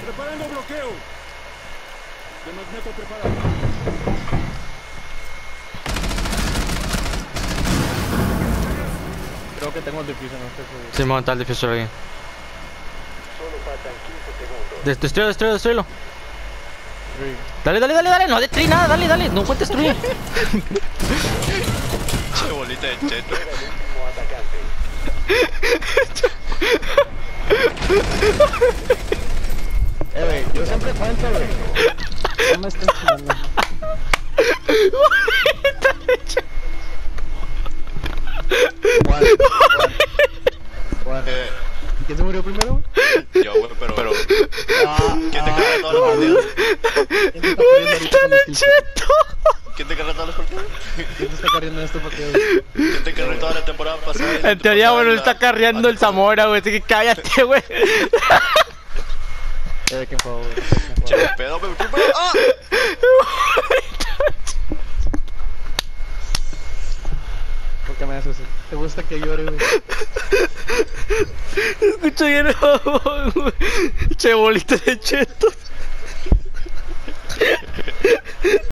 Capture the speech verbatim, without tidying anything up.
Preparando bloqueo. De magneto preparado. Creo que tengo el difícil, no sé si... Sí, monta el difusor aquí. Solo faltan quince segundos. Des- Destruyelo, destruyelo, destruyelo. Sí. Dale, dale, dale, dale. No destruí nada, dale, dale. No puedes destruir. Che bolita de cheto. Era el último atacante. Eh, wey, yo siempre cuento, wey. No me estés jugando. Juan, Juan, Juan. Eh, ¿Quién se murió primero? yo, güey, pero. pero Ah, ¿Quién te ah, carga todas las partidas? ¿Quién se está corriendo ahorita con el Cheto. ¿Quién te carga todas las partidas? ¿Quién se está corriendo esto para qué? ¿Quién te cargó toda la temporada pasada? y la En teoría, temporada bueno, de está la- carreando el Zamora, güey. Así que cállate, güey. Eh, qué favor. Che, pedo, me metí, pero. ¡Ah! ¿Por qué me haces eso? ¿Te gusta que llore, güey? Escucho bien, güey. Che bolita de chetos.